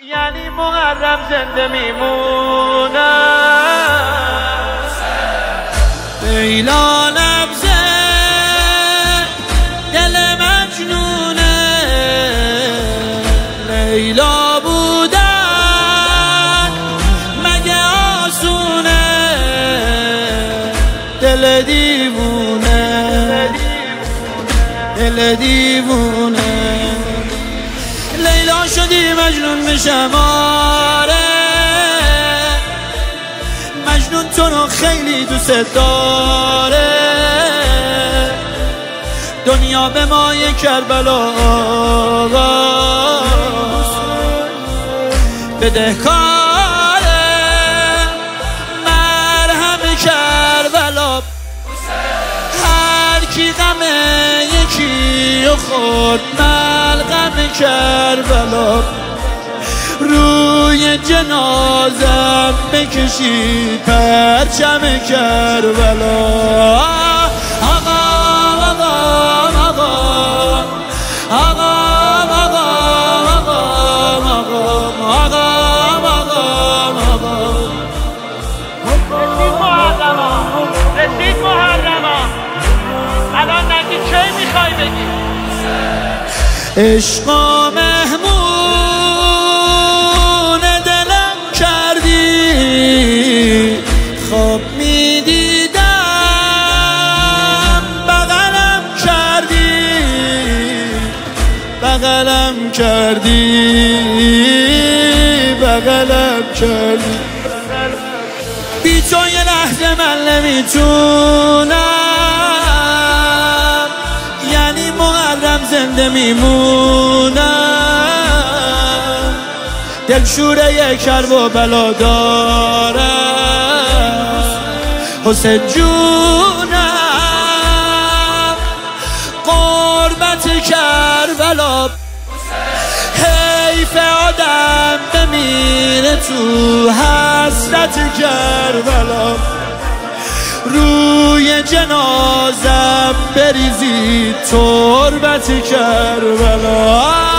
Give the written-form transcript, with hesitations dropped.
یعنی محرم زنده میمونه. لیلا لبزه دل مجنونه، لیلا بودن مگه آسونه، دل دیوونه دل دیوونه. لیلا شدی مجنون میشم آره، مجنون تو رو خیلی دوست داره، دنیا به مای کربلا بدهکاره، مرهم کربلا هر کی غم یکی و خود ملغم کربلا، روی جنازم بکشید پرچم کربلا. آقا آقا آقا آقا آقا آقا آقا. رسید محرما، الان نگی چه میخوای بگی؟ عشق و مهمون دلم کردی، خواب میدیدم بغلم کردی، بغلم کردی، بغلم کردی. بی تو یه لحظه من نمیتونم، یعنی محرم زنده میمونم، دلشوره کرب و بلا دارم حسین جونم، قربت کربلا حیف آدم بمیره تو حسرت کربلا، روی جنازم بریزی تربت کربلا.